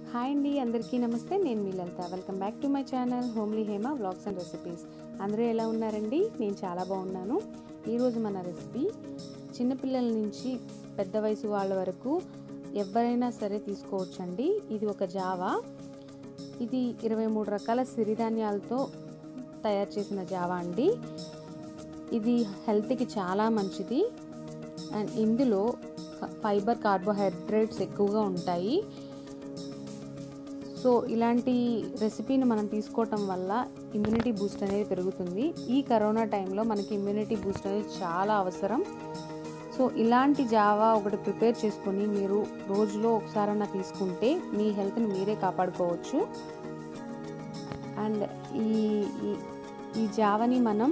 Hi అండి, అందరికీ నమస్తే. నేను మీ Lalitha. Welcome back to my channel homely Hema vlogs and recipes. అందరూ ఎలా ఉన్నారండి? నేను చాలా బాగున్నాను. ఈరోజు మన రెసిపీ చిన్నపిల్లల నుంచి పెద్ద వయసు వాళ్ళ వరకు ఎవరైనా సరే తీసుకోవచ్చండి. ఇది ఒక జావా. ఇది 23 రకాల సిరిధాన్యాలతో తయారు చేసిన జావా అండి. ఇది హెల్త్కి చాలా మంచిది అండ్ ఇందులో ఫైబర్, కార్బోహైడ్రేట్స్ ఎక్కువగా ఉంటాయి. సో ఇలాంటి రెసిపీని మనం తీసుకోవటం వల్ల ఇమ్యూనిటీ బూస్ట్ అనేది పెరుగుతుంది. ఈ కరోనా టైంలో మనకి ఇమ్యూనిటీ బూస్ట్ అనేది చాలా అవసరం. సో ఇలాంటి జావా ఒకటి ప్రిపేర్ చేసుకొని మీరు రోజులో ఒకసారన్నా తీసుకుంటే మీ హెల్త్ని మీరే కాపాడుకోవచ్చు. అండ్ ఈ జావాని మనం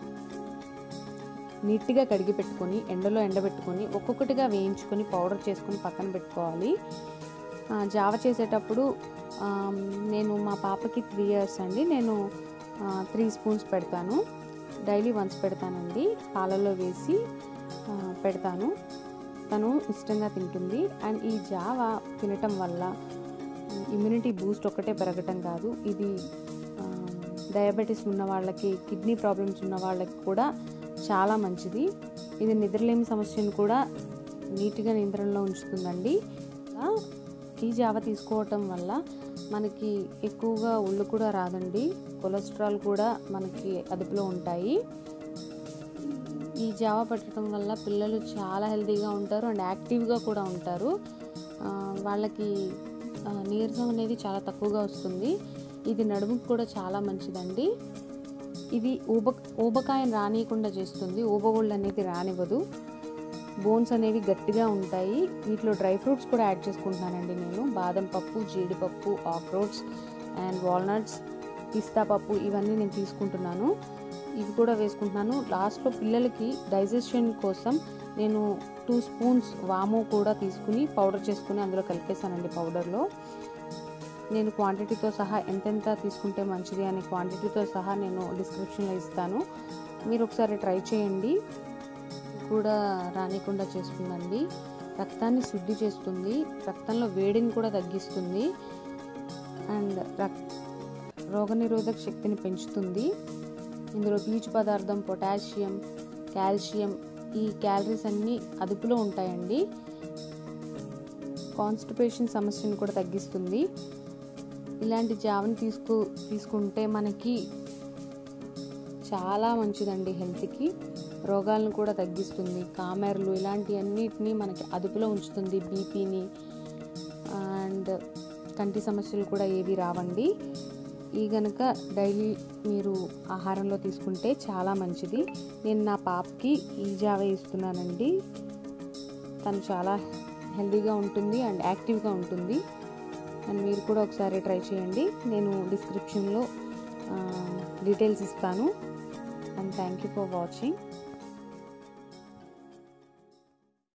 నీట్గా కడిగి పెట్టుకొని ఎండలో ఎండబెట్టుకొని ఒక్కొక్కటిగా వేయించుకొని పౌడర్ చేసుకొని పక్కన పెట్టుకోవాలి. జావ చేసేటప్పుడు నేను మా పాపకి 3 years అండి. నేను 3 స్పూన్స్ పెడతాను. డైలీ వన్స్ పెడతానండి. పాలల్లో వేసి పెడతాను. తను ఇష్టంగా తింటుంది. అండ్ ఈ జావ తినటం వల్ల ఇమ్యూనిటీ బూస్ట్ ఒక్కటే పెరగటం కాదు, ఇది డయాబెటీస్ ఉన్న వాళ్ళకి, కిడ్నీ ప్రాబ్లమ్స్ ఉన్న వాళ్ళకి కూడా చాలా మంచిది. ఇది నిద్రలేమి సమస్యను కూడా నీట్గా నియంత్రణలో ఉంచుతుందండి. ఈ జావ తీసుకోవటం వల్ల మనకి ఎక్కువగా ఒళ్ళు కూడా రాదండి. కొలెస్ట్రాల్ కూడా మనకి అదుపులో ఉంటాయి. ఈ జావ పట్టడం వల్ల పిల్లలు చాలా హెల్తీగా ఉంటారు అండ్ యాక్టివ్గా కూడా ఉంటారు. వాళ్ళకి నీరసం అనేది చాలా తక్కువగా వస్తుంది. ఇది నడుముకు కూడా చాలా మంచిదండి. ఇది ఊబకాయం రానియకుండా చేస్తుంది. ఊబగొళ్ళు అనేది రానివ్వదు. బోన్స్ అనేవి గట్టిగా ఉంటాయి. వీటిలో డ్రై ఫ్రూట్స్ కూడా యాడ్ చేసుకుంటున్నానండి నేను. బాదం పప్పు, జీడిపప్పు, అక్రోట్స్ అండ్ వాల్నట్స్, పిస్తా పప్పు ఇవన్నీ నేను తీసుకుంటున్నాను. ఇవి కూడా వేసుకుంటున్నాను. లాస్ట్లో పిల్లలకి డైజెషన్ కోసం నేను 2 స్పూన్స్ వాము కూడా తీసుకుని పౌడర్ చేసుకుని అందులో కలిపేసానండి. పౌడర్లో నేను క్వాంటిటీతో సహా ఎంతెంత తీసుకుంటే మంచిది అనే క్వాంటిటీతో సహా నేను డిస్క్రిప్షన్లో ఇస్తాను. మీరు ఒకసారి ట్రై చేయండి. కూడా రానికుండా చేస్తుందండి. రక్తాన్ని శుద్ధి చేస్తుంది. రక్తంలో వేడిని కూడా తగ్గిస్తుంది అండ్ రోగనిరోధక శక్తిని పెంచుతుంది. ఇందులో పీచు పదార్థం, పొటాషియం, కాల్షియం, ఈ క్యాలరీస్ అన్నీ అదుపులో ఉంటాయండి. కాన్స్టిపేషన్ సమస్యను కూడా తగ్గిస్తుంది. ఇలాంటి జావని తీసుకుంటే మనకి చాలా మంచిదండి. హెల్త్కి రోగాలను కూడా తగ్గిస్తుంది. కామెర్లు ఇలాంటివన్నిటిని మనకి అదుపులో ఉంచుతుంది. బీపీని అండ్ కంటి సమస్యలు కూడా ఏవి రావండి. ఈ గనక డైలీ మీరు ఆహారంలో తీసుకుంటే చాలా మంచిది. నేను నా పాపకి ఈ జావ ఇస్తున్నానండి. తను చాలా హెల్తీగా ఉంటుంది అండ్ యాక్టివ్గా ఉంటుంది. అండ్ మీరు కూడా ఒకసారి ట్రై చేయండి. నేను డిస్క్రిప్షన్లో డీటెయిల్స్ ఇస్తాను. And thank you for watching.